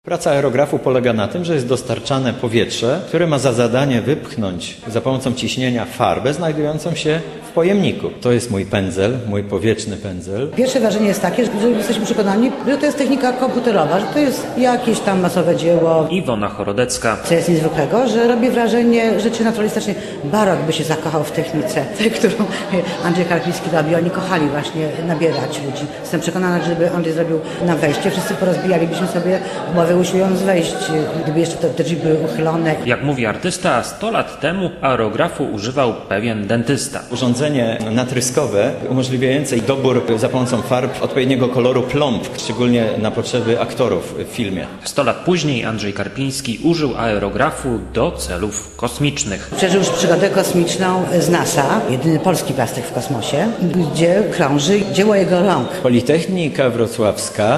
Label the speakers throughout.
Speaker 1: Praca aerografu polega na tym, że jest dostarczane powietrze, które ma za zadanie wypchnąć za pomocą ciśnienia farbę znajdującą się w pojemniku. To jest mój pędzel, mój powietrzny pędzel.
Speaker 2: Pierwsze wrażenie jest takie, że jesteśmy przekonani, że to jest technika komputerowa, że to jest jakieś tam masowe dzieło.
Speaker 3: Iwona Chorodecka.
Speaker 2: Co jest niezwykłego, że robi wrażenie rzeczy naturalistycznej. Barok by się zakochał w technice, którą Andrzej Karpiński robi. Oni kochali właśnie nabierać ludzi. Jestem przekonana, że gdyby Andrzej zrobił na wejście, wszyscy porozbijalibyśmy sobie głowy, usiłując wejść, gdyby jeszcze te drzwi były uchylone.
Speaker 3: Jak mówi artysta, 100 lat temu aerografu używał pewien dentysta.
Speaker 1: Urządzenie natryskowe umożliwiające dobór za pomocą farb odpowiedniego koloru plomb, szczególnie na potrzeby aktorów w filmie.
Speaker 3: 100 lat później Andrzej Karpiński użył aerografu do celów kosmicznych.
Speaker 2: Przeżył już przygodę kosmiczną z NASA, jedyny polski plastyk w kosmosie, gdzie krąży dzieło jego rąk.
Speaker 1: Politechnika Wrocławska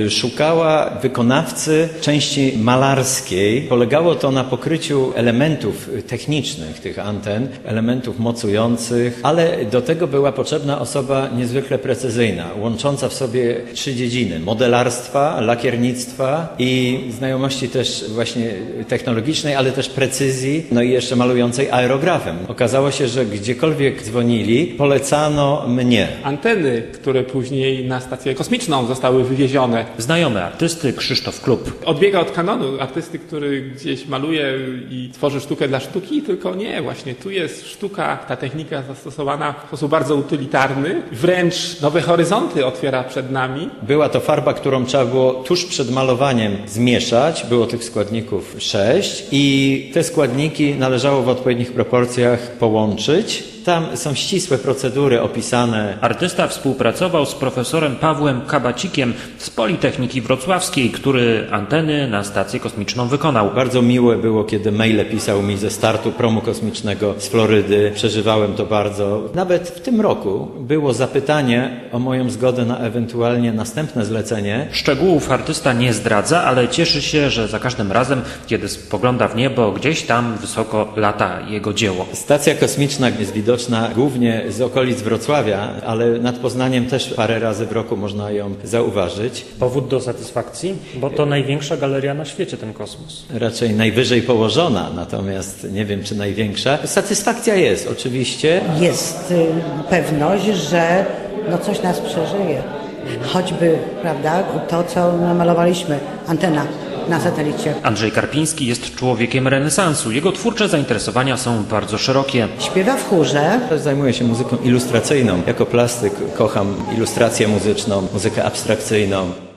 Speaker 1: szukała wykonawcy części malarskiej. Polegało to na pokryciu elementów technicznych tych anten, elementów mocujących, ale do tego była potrzebna osoba niezwykle precyzyjna, łącząca w sobie 3 dziedziny: modelarstwa, lakiernictwa i znajomości też właśnie technologicznej, ale też precyzji, no i jeszcze malującej aerografem. Okazało się, że gdziekolwiek dzwonili, polecano mnie.
Speaker 4: Anteny, które później na stację kosmiczną zostały wywiezione.
Speaker 3: Znajomy artysty Krzysztof Klub.
Speaker 4: Odbiega od kanonu artysty, który gdzieś maluje i tworzy sztukę dla sztuki, tylko nie, właśnie tu jest sztuka, ta technika zastosowana w sposób bardzo utylitarny, wręcz nowe horyzonty otwiera przed nami.
Speaker 1: Była to farba, którą trzeba było tuż przed malowaniem zmieszać. Było tych składników 6 i te składniki należało w odpowiednich proporcjach połączyć. Tam są ścisłe procedury opisane.
Speaker 3: Artysta współpracował z profesorem Pawłem Kabacikiem z Politechniki Wrocławskiej, który anteny na stację kosmiczną wykonał.
Speaker 1: Bardzo miłe było, kiedy maile pisał mi ze startu promu kosmicznego z Florydy. Przeżywałem to bardzo. Nawet w tym roku było zapytanie o moją zgodę na ewentualnie następne zlecenie.
Speaker 3: Szczegółów artysta nie zdradza, ale cieszy się, że za każdym razem, kiedy spogląda w niebo, gdzieś tam wysoko lata jego dzieło.
Speaker 1: Stacja kosmiczna jest widoczna głównie z okolic Wrocławia, ale nad Poznaniem też parę razy w roku można ją zauważyć.
Speaker 5: Powód do satysfakcji? Bo to największa galeria na świecie, ten kosmos.
Speaker 1: Raczej najwyżej położona, natomiast nie wiem, czy największa. Satysfakcja jest, oczywiście.
Speaker 2: Jest pewność, że coś nas przeżyje. Choćby, prawda, to, co namalowaliśmy, antena na satelicie.
Speaker 3: Andrzej Karpiński jest człowiekiem renesansu. Jego twórcze zainteresowania są bardzo szerokie.
Speaker 2: Śpiewa w chórze.
Speaker 1: Zajmuję się muzyką ilustracyjną. Jako plastyk kocham ilustrację muzyczną, muzykę abstrakcyjną.